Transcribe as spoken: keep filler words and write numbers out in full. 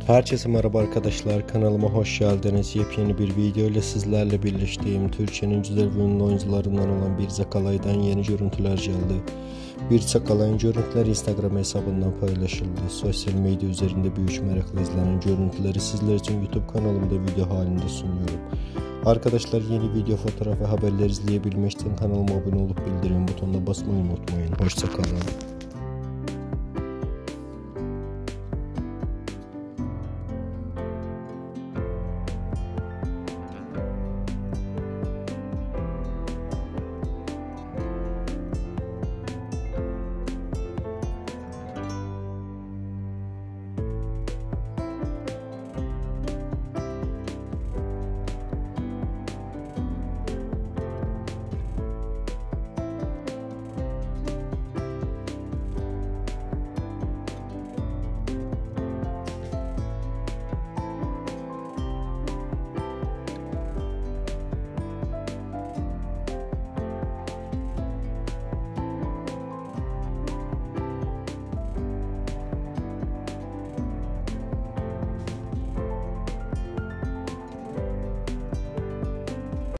Herkese merhaba arkadaşlar, kanalıma hoş geldiniz. Yepyeni bir video ile sizlerle birleştiğim Türkiye'nin güzel ve ünlü oyuncularından olan Birce Akalay'dan yeni görüntüler geldi. Birce Akalay'ın görüntüleri Instagram hesabından paylaşıldı. Sosyal medya üzerinde büyük merakla izlenen görüntüleri sizler için YouTube kanalımda video halinde sunuyorum. Arkadaşlar, yeni video, fotoğraf ve haberler izleyebilmek için kanalıma abone olup bildirim butonuna basmayı unutmayın. Hoşça kalın.